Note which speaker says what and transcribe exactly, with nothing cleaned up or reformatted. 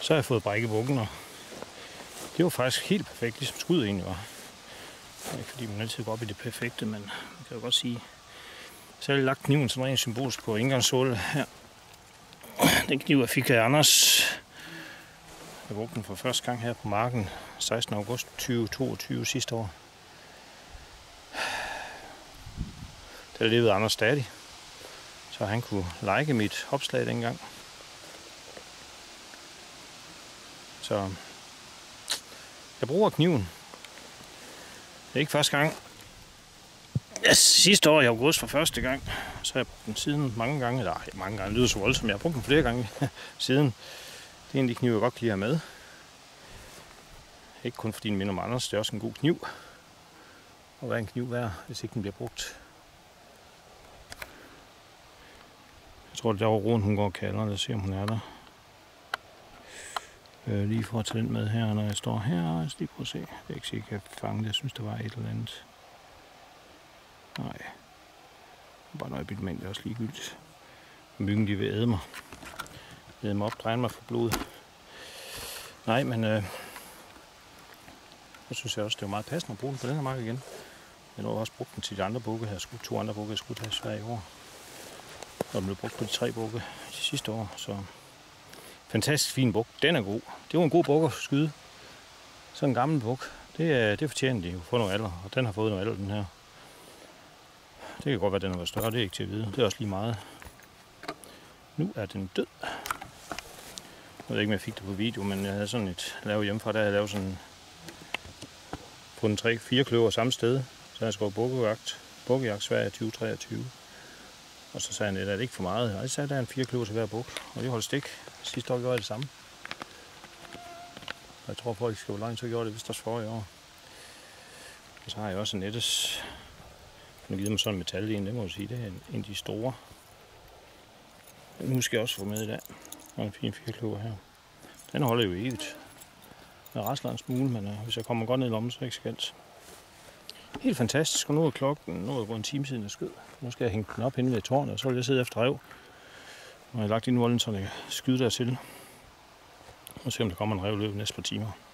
Speaker 1: Så har jeg fået brækket bukken, og det var faktisk helt perfekt, ligesom skud egentlig var. Ikke fordi man altid går op i det perfekte, men man kan jo godt sige. Så har jeg lagt kniven som rent symbolsk på indgangshullet her. Den kniv, jeg fik af Anders. Jeg brugte den for første gang her på marken sekstende august to tusind og toogtyve sidste år. Der levede Anders stadig, så han kunne like mit opslag dengang. Så jeg bruger kniven. Det er ikke første gang. Yes, sidste år i august for første gang, så har jeg brugt den siden mange gange. Eller mange gange, det lyder så voldsomt, jeg har brugt den flere gange siden. Det er en af de knive, jeg godt kan lide at have med. Ikke kun fordi den minder om Anders, det er også en god kniv. Og hvad er en kniv værd, hvis ikke den bliver brugt? Jeg tror, det er over roen, hun går og kalder. Lad os se, om hun er der. Øh, lige for at tage den med her, når jeg står her. Jeg skal lige prøve at se. Det er ikke sikkert, jeg kan fange det. Jeg synes, der var et eller andet. Nej. Bare noget bytte mængde, det er også ligegyldigt. Myggen, de vil æde mig. Æde mig op, dreje mig for blod. Nej, men øh, så synes jeg også, det er meget passende at bruge den på den her mark igen. Jeg har også brugt den til de andre bukke her. Jeg to andre bukke, jeg skulle tage i Sverige i år. Og den blev brugt på de tre bukke sidste år, så fantastisk fin buk. Den er god. Det var en god buk at skyde. Sådan en gammel buk. Det, det fortjener de jo få noget alder, og den har fået noget alder, den her. Det kan godt være, at den har været større, det er ikke til at vide. Det er også lige meget. Nu er den død. Jeg ved ikke, om jeg fik det på video, men jeg havde sådan et lavet hjemmefra, der jeg lavede sådan på en tre fire kløver samme sted. Så har jeg skrevet bukkejagt, bukkejagt Sverige tyve treogtyve. Og så sagde han, at det er ikke for meget. Og så sagde der er en fire kløver til hver buk, og det holdt stik. Sidste år gjorde jeg det samme. Og jeg tror, at folk skal jo langt, så gjorde det vist også forrige år. Og så har jeg også en Nettes. Den har givet mig sådan en metal i en, det må jeg sige. Det er en, en af de store. Den skal jeg også få med i dag. Og en fin fire kløver her. Den holder jo evigt. Den rasler en smule, men uh, hvis jeg kommer godt ned i lommen, så er det ikke skalt. Helt fantastisk, og nu er klokken, nu er det gået en time siden jeg skød. Nu skal jeg hænge den op henne ved tårnet, og så vil jeg sidde efter rev. Og jeg har lagt ind i volden, så jeg kan skyde dertil. Og se om der kommer en rev løb næste par timer.